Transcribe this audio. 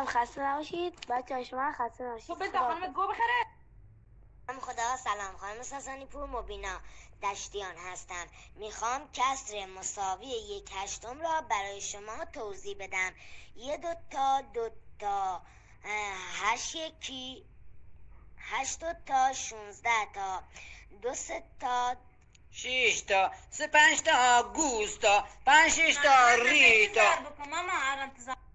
خانم خسته نباشید. بچه‌ها شما خسته نباشید. تو بده خانم گو بخره. خدا سلام، خانم ساسانی پور مبینا دشتیان هستم. میخوام کسر مساوی 1/8 را برای شما توضیح بدم. 1 2 تا 2 تا 8 1 8 2 تا 16 تا 2 3 تا 6 تا 3 5 تا گوز تا 5 6 تا ری تا. ماما انتظار